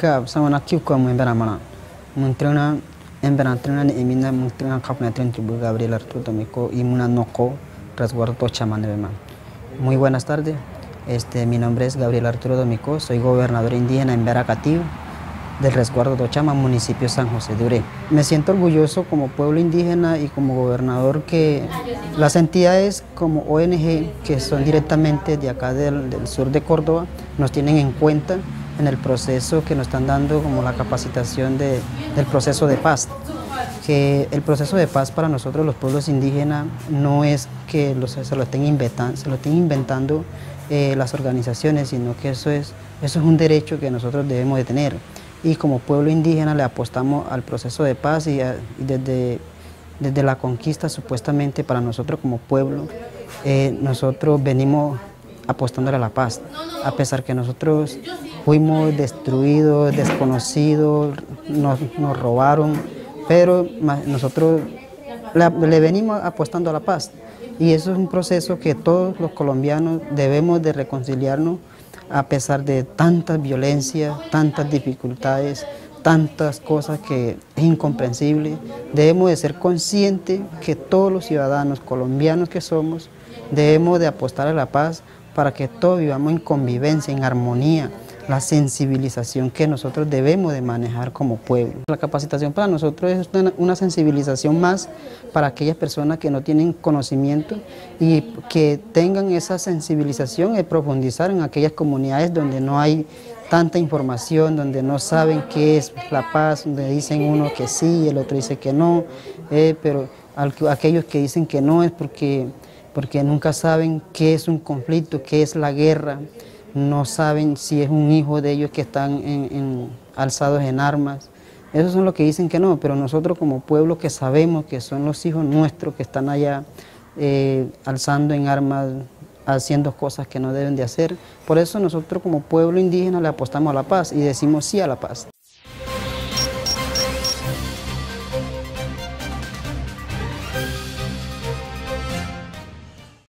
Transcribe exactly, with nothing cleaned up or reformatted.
Ka sama kiu ko mo embera mana. Muntrena embera trena ni emina muntrena kapna tren tribu Gabriel Arturo Tomico y muna noko resguardo Tochamán. Muy buenas tardes. Este, mi nombre es Gabriel Arturo Tomico, soy gobernador indígena en Veracatío del resguardo Tochamán, municipio San José de Uré. Me siento orgulloso como pueblo indígena y como gobernador que las entidades como O N G, que son directamente de acá del, del sur de Córdoba, nos tienen en cuenta en el proceso que nos están dando como la capacitación de, del proceso de paz. Que el proceso de paz para nosotros los pueblos indígenas no es que los, se, lo estén inventando, se lo estén inventando eh, las organizaciones, sino que eso es, eso es un derecho que nosotros debemos de tener. Y como pueblo indígena le apostamos al proceso de paz y, a, y desde, desde la conquista supuestamente para nosotros como pueblo, eh, nosotros venimos apostándole a la paz, a pesar que nosotros fuimos destruidos, desconocidos, nos, nos robaron, pero nosotros le, le venimos apostando a la paz. Y eso es un proceso que todos los colombianos debemos de reconciliarnos a pesar de tantas violencias, tantas dificultades, tantas cosas que es incomprensible. Debemos de ser conscientes que todos los ciudadanos colombianos que somos debemos de apostar a la paz para que todos vivamos en convivencia, en armonía, la sensibilización que nosotros debemos de manejar como pueblo. La capacitación para nosotros es una, una sensibilización más para aquellas personas que no tienen conocimiento y que tengan esa sensibilización y profundizar en aquellas comunidades donde no hay tanta información, donde no saben qué es la paz, donde dicen uno que sí y el otro dice que no, eh, pero aquellos que dicen que no es porque, porque nunca saben qué es un conflicto, qué es la guerra. No saben si es un hijo de ellos que están en, en, alzados en armas. Esos son los que dicen que no, pero nosotros como pueblo que sabemos que son los hijos nuestros que están allá eh, alzando en armas, haciendo cosas que no deben de hacer. Por eso nosotros como pueblo indígena le apostamos a la paz y decimos sí a la paz.